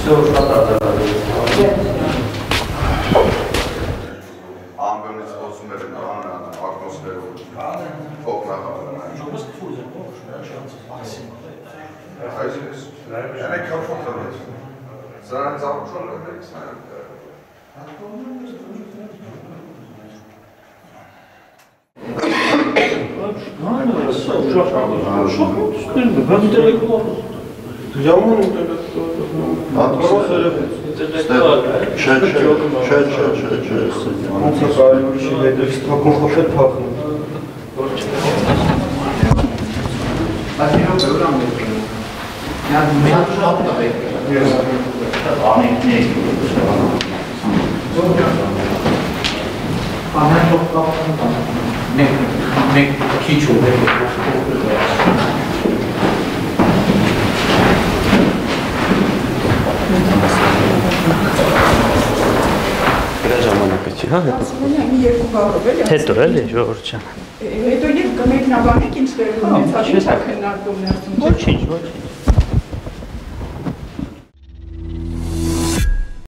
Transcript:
Հետո էլի ժողովուրդ ջան։ Հետո երբ կմեկնաբանեք ինչ տեղի ունեցավ, ինչ ա քննարկումներ։ Ոչինչ, ոչինչ։